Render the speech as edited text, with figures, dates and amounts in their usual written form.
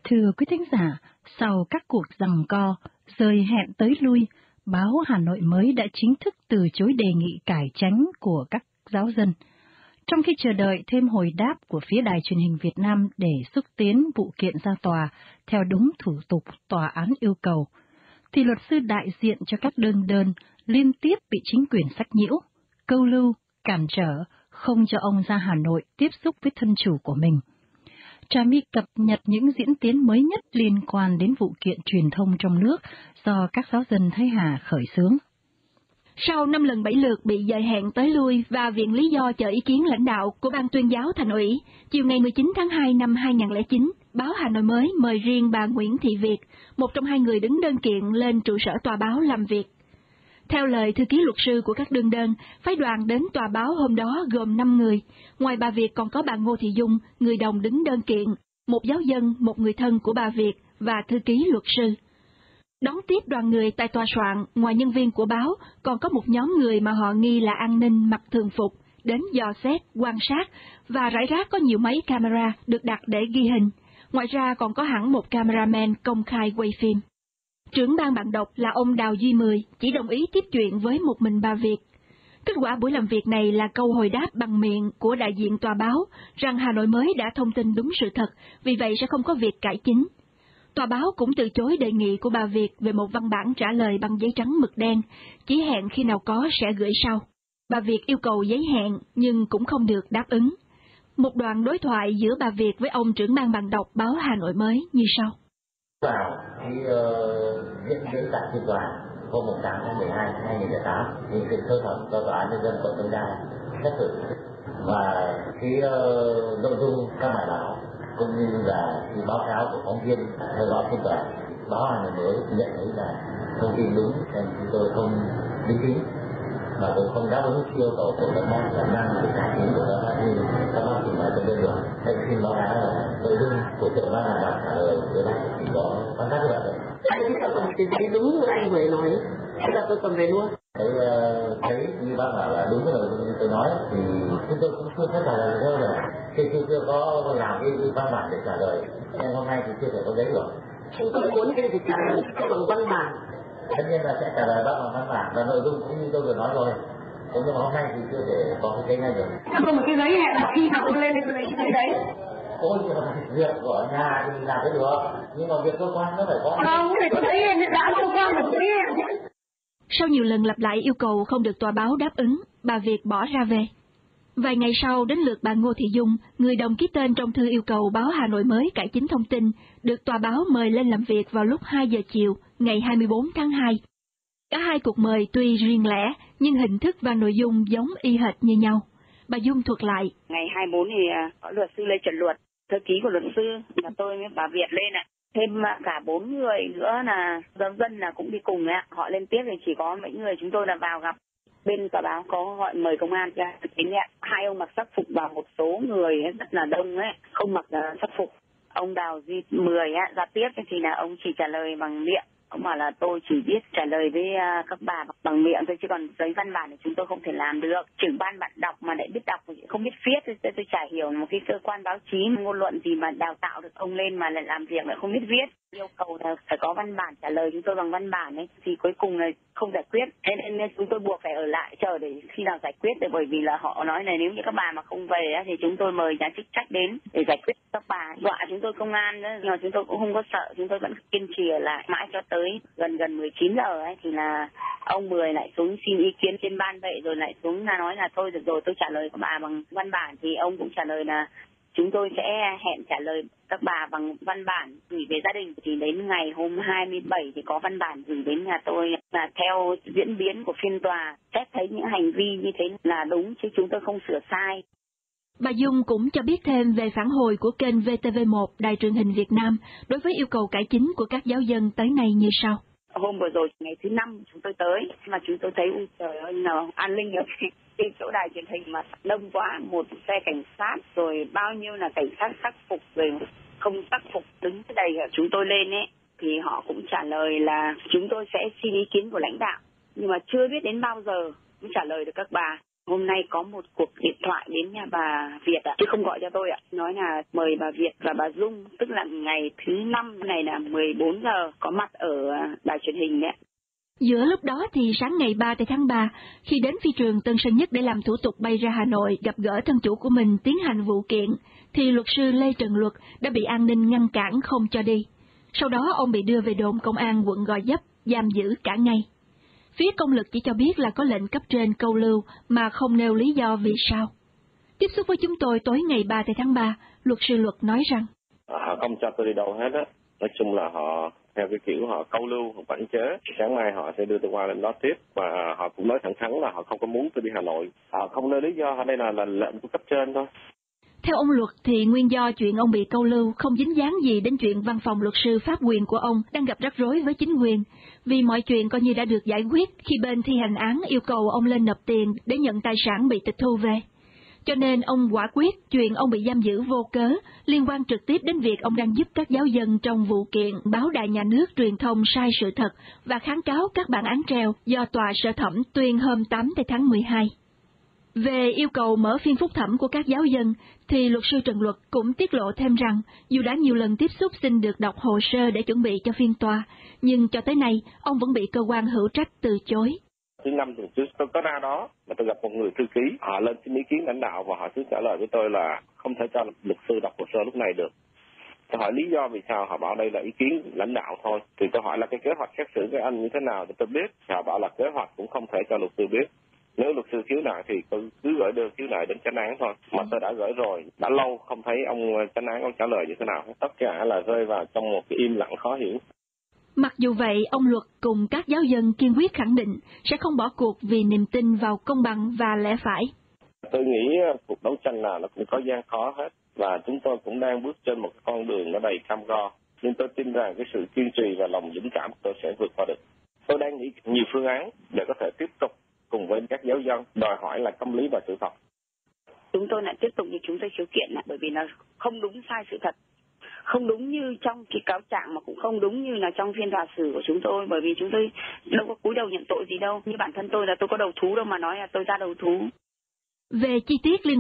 Thưa quý thính giả, sau các cuộc giằng co, rời hẹn tới lui, báo Hà Nội mới đã chính thức từ chối đề nghị cải chánh của các giáo dân. Trong khi chờ đợi thêm hồi đáp của phía Đài Truyền hình Việt Nam để xúc tiến vụ kiện ra tòa theo đúng thủ tục tòa án yêu cầu, thì luật sư đại diện cho các đơn liên tiếp bị chính quyền sách nhiễu, câu lưu, cản trở, không cho ông ra Hà Nội tiếp xúc với thân chủ của mình. Trà My cập nhật những diễn tiến mới nhất liên quan đến vụ kiện truyền thông trong nước do các giáo dân Thái Hà khởi xướng. Sau 5 lần 7 lượt bị dời hẹn tới lui và viện lý do chờ ý kiến lãnh đạo của Ban tuyên giáo Thành ủy, chiều ngày 19 tháng 2 năm 2009, báo Hà Nội mới mời riêng bà Nguyễn Thị Việt, một trong hai người đứng đơn kiện, lên trụ sở tòa báo làm việc. Theo lời thư ký luật sư của các đương đơn, phái đoàn đến tòa báo hôm đó gồm 5 người, ngoài bà Việt còn có bà Ngô Thị Dung, người đồng đứng đơn kiện, một giáo dân, một người thân của bà Việt và thư ký luật sư. Đón tiếp đoàn người tại tòa soạn, ngoài nhân viên của báo, còn có một nhóm người mà họ nghi là an ninh mặc thường phục, đến dò xét, quan sát, và rải rác có nhiều máy camera được đặt để ghi hình. Ngoài ra còn có hẳn một cameraman công khai quay phim. Trưởng ban bạn đọc là ông Đào Duy Mười chỉ đồng ý tiếp chuyện với một mình bà Việt. Kết quả buổi làm việc này là câu hồi đáp bằng miệng của đại diện tòa báo rằng Hà Nội mới đã thông tin đúng sự thật, vì vậy sẽ không có việc cải chính. Tòa báo cũng từ chối đề nghị của bà Việt về một văn bản trả lời bằng giấy trắng mực đen, chỉ hẹn khi nào có sẽ gửi sau. Bà Việt yêu cầu giấy hẹn nhưng cũng không được đáp ứng. Một đoạn đối thoại giữa bà Việt với ông trưởng ban bạn đọc báo Hà Nội mới như sau. Vào khi diễn biến tại phiên tòa hôm 8 tháng 12 năm 2008 thì viện sơ thẩm do tòa án nhân dân quận Đống Đa xét xử, và cái nội dung các bài báo cũng như là cái báo cáo của phóng viên theo dõi phiên tòa, báo Hà Nội mới nhận thấy là thông tin đúng nên chúng tôi không đính chính mà cũng không đáp ứng yêu cầu của các bác là năng cái cải tiến của các bác như các bác trình bày trong đơn luận. Thế xin báo cáo là nội dung của trưởng ban là trả lời với bác thì có quan sát như vậy. Anh chỉ cần cái giấy đúng như anh vừa nói, thế là tôi cầm về luôn. Thấy như bác bảo là đúng cái nội dung như tôi nói thì chúng tôi cũng chưa có trả lời đâu rồi. Chưa có làm cái văn bản để trả lời. Nên hôm nay thì chưa thể có giấy được. Chúng tôi muốn cái gì trả lời bằng văn bản. Tất nhiên là sẽ trả lời bác bằng văn bản và nội dung cũng như tôi vừa nói rồi. Thế nhưng mà hôm nay thì chưa thể có cái giấy này được. Không một cái giấy hẹn là khi nào tôi lên thì tôi lấy cái giấy đấy. Ôi, việc của nhà thì làm cái được, nhưng mà việc cơ quan nó phải có. Không, thì có giấy hẹn đã cơ quan phải có giấy hẹn. Sau nhiều lần lặp lại yêu cầu không được tòa báo đáp ứng, bà Việt bỏ ra về. Vài ngày sau đến lượt bà Ngô Thị Dung, người đồng ký tên trong thư yêu cầu báo Hà Nội mới cải chính thông tin, được tòa báo mời lên làm việc vào lúc 2 giờ chiều, ngày 24 tháng 2. Cả hai cuộc mời tuy riêng lẻ, nhưng hình thức và nội dung giống y hệt như nhau. Bà Dung thuật lại. Ngày 24 thì có luật sư Lê Trần Luật, thư ký của luật sư, và tôi với bà Việt lên ạ. Thêm cả 4 người nữa là giáo dân là cũng đi cùng ạ. Họ lên tiếp thì chỉ có mấy người chúng tôi là vào gặp. Bên tòa báo có gọi mời công an ra chính ạ. Hai ông mặc sắc phục và một số người rất là đông ấy, không mặc sắc phục. Ông Đào Duy Mười ra tiếp thì là ông chỉ trả lời bằng miệng. Ông bảo là tôi chỉ biết trả lời với các bà bằng miệng thôi, chứ còn giấy văn bản thì chúng tôi không thể làm được. Trưởng ban bạn đọc mà lại biết đọc thì không biết viết, tôi chả hiểu một cái cơ quan báo chí ngôn luận gì mà đào tạo được ông lên mà lại làm việc lại không biết viết. Yêu cầu là phải có văn bản trả lời chúng tôi bằng văn bản ấy, thì cuối cùng là không giải quyết. Thế nên chúng tôi buộc phải ở lại chờ để khi nào giải quyết, bởi vì là họ nói là nếu như các bà mà không về thì chúng tôi mời nhà chức trách đến để giải quyết các bà. Dọa chúng tôi công an đó, nhưng mà chúng tôi cũng không có sợ, chúng tôi vẫn kiên trì ở lại mãi cho tới gần 19 giờ ấy thì là ông Mười lại xuống xin ý kiến trên ban vệ, rồi lại xuống là nói là thôi được rồi, tôi trả lời các bà bằng văn bản. Thì ông cũng trả lời là chúng tôi sẽ hẹn trả lời các bà bằng văn bản gửi về gia đình. Thì đến ngày hôm 27 thì có văn bản gửi đến nhà tôi, là theo diễn biến của phiên tòa, xét thấy những hành vi như thế là đúng chứ chúng tôi không sửa sai. Bà Dung cũng cho biết thêm về phản hồi của kênh VTV1 Đài Truyền hình Việt Nam đối với yêu cầu cải chính của các giáo dân tới nay như sau. Hôm vừa rồi ngày thứ 5 chúng tôi tới mà chúng tôi thấy trời ơi nào an ninh ở cái chỗ đài truyền hình mà đông quá, một xe cảnh sát rồi bao nhiêu là cảnh sát sắc phục rồi không sắc phục đứng đầy. Chúng tôi lên ấy thì họ cũng trả lời là chúng tôi sẽ xin ý kiến của lãnh đạo, nhưng mà chưa biết đến bao giờ mới trả lời được các bà. Hôm nay có một cuộc điện thoại đến nhà bà Việt ạ, chứ không gọi cho tôi ạ. Nói là mời bà Việt và bà Dung, tức là ngày thứ 5 này là 14 giờ có mặt ở đài truyền hình đấy. Giữa lúc đó thì sáng ngày 3 tháng 3, khi đến phi trường Tân Sơn Nhất để làm thủ tục bay ra Hà Nội gặp gỡ thân chủ của mình tiến hành vụ kiện, thì luật sư Lê Trần Luật đã bị an ninh ngăn cản không cho đi. Sau đó ông bị đưa về đồn công an quận Gò Vấp, giam giữ cả ngày. Phía công lực chỉ cho biết là có lệnh cấp trên câu lưu mà không nêu lý do vì sao. Tiếp xúc với chúng tôi tối ngày 3 tháng 3, luật sư Luật nói rằng: Họ không cho tôi đi đâu hết á. Nói chung là họ theo cái kiểu họ câu lưu, họ quản chế. Sáng mai họ sẽ đưa tôi qua lên đó tiếp, và họ cũng nói thẳng thắn là họ không có muốn tôi đi Hà Nội. Họ không nêu lý do, ở đây là lệnh của cấp trên thôi. Theo ông Luật thì nguyên do chuyện ông bị câu lưu không dính dáng gì đến chuyện văn phòng luật sư pháp quyền của ông đang gặp rắc rối với chính quyền, vì mọi chuyện coi như đã được giải quyết khi bên thi hành án yêu cầu ông lên nộp tiền để nhận tài sản bị tịch thu về. Cho nên ông quả quyết chuyện ông bị giam giữ vô cớ liên quan trực tiếp đến việc ông đang giúp các giáo dân trong vụ kiện báo Đài Nhà nước truyền thông sai sự thật và kháng cáo các bản án treo do tòa sơ thẩm tuyên hôm 8 tháng 12. Về yêu cầu mở phiên phúc thẩm của các giáo dân, thì luật sư Trần Luật cũng tiết lộ thêm rằng dù đã nhiều lần tiếp xúc xin được đọc hồ sơ để chuẩn bị cho phiên tòa, nhưng cho tới nay ông vẫn bị cơ quan hữu trách từ chối. Thứ 5 tuần trước tôi có ra đó mà tôi gặp một người thư ký, họ lên xin ý kiến lãnh đạo và họ cứ trả lời với tôi là không thể cho luật sư đọc hồ sơ lúc này được. Tôi hỏi lý do vì sao, họ bảo đây là ý kiến lãnh đạo thôi. Thì tôi hỏi là cái kế hoạch xét xử với anh như thế nào thì tôi biết, họ bảo là kế hoạch cũng không thể cho luật sư biết. Nếu luật sư khiếu nại thì tôi cứ gửi đơn khiếu nại đến chánh án thôi. Mà tôi đã gửi rồi, đã lâu không thấy ông chánh án ông trả lời như thế nào. Tất cả là rơi vào trong một cái im lặng khó hiểu. Mặc dù vậy, ông Luật cùng các giáo dân kiên quyết khẳng định sẽ không bỏ cuộc vì niềm tin vào công bằng và lẽ phải. Tôi nghĩ cuộc đấu tranh nào nó cũng có gian khó hết, và chúng tôi cũng đang bước trên một con đường nó đầy cam go. Nhưng tôi tin rằng cái sự kiên trì và lòng dũng cảm tôi sẽ vượt qua được. Tôi đang nghĩ nhiều phương án để có thể tiếp tục cùng với các giáo dân đòi hỏi là công lý và sự thật. Chúng tôi lại tiếp tục như chúng tôi khiếu kiện bởi vì là không đúng sai sự thật. Không đúng như trong cái cáo trạng mà cũng không đúng như là trong phiên tòa xử của chúng tôi, bởi vì chúng tôi đâu có cúi đầu nhận tội gì đâu. Như bản thân tôi là tôi có đầu thú đâu mà nói là tôi ra đầu thú. Về chi tiết liên